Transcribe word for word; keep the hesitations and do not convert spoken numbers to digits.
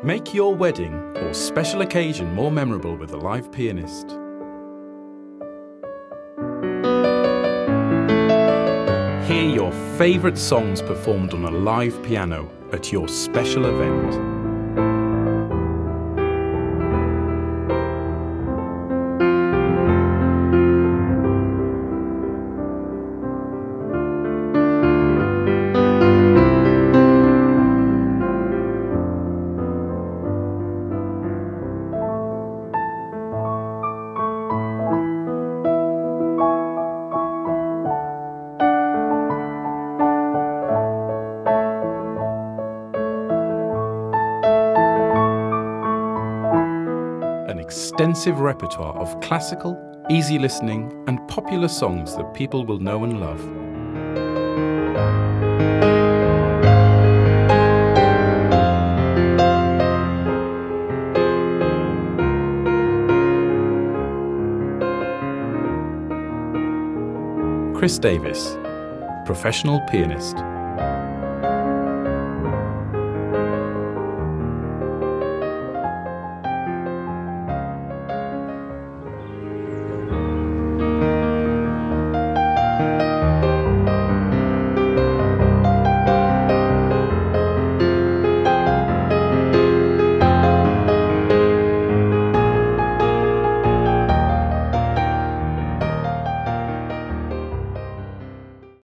Make your wedding or special occasion more memorable with a live pianist. Hear your favourite songs performed on a live piano at your special event. An extensive repertoire of classical, easy listening and popular songs that people will know and love. Chris Davis, professional pianist.